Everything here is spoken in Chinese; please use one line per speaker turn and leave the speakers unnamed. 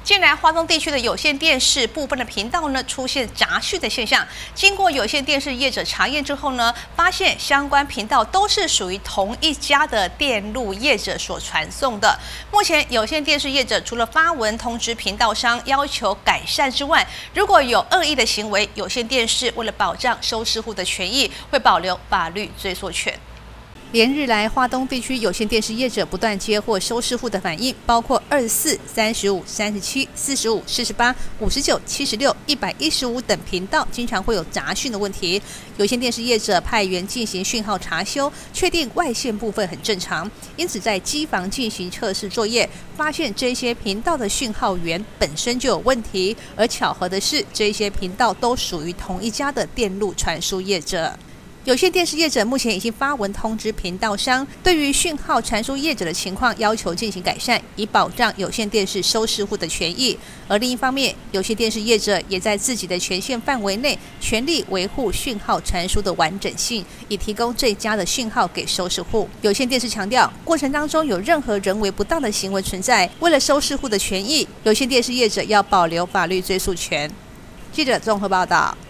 近来花东地区的有线电视部分的频道呢出现杂讯的现象，经过有线电视业者查验之后呢，发现相关频道都是属于同一家的电路业者所传送的。目前有线电视业者除了发文通知频道商要求改善之外，如果有恶意的行为，有线电视为了保障收视户的权益，会保留法律追溯权。连日来，花东地区有线电视业者不断接获收视户的反映，包括24、35、37、45、48、59、76、115等频道，经常会有杂讯的问题。有线电视业者派员进行讯号查修，确定外线部分很正常，因此在机房进行测试作业，发现这些频道的讯号源本身就有问题。而巧合的是，这些频道都属于同一家的电路传输业者。有线电视业者目前已经发文通知频道商，对于讯号传输业者的情况要求进行改善，以保障有线电视收视户的权益。而另一方面，有线电视业者也在自己的权限范围内，全力维护讯号传输的完整性，以提供最佳的讯号给收视户。有线电视强调，过程当中有任何人为不当的行为存在，为了收视户的权益，有线电视业者要保留法律追诉权。记者综合报道。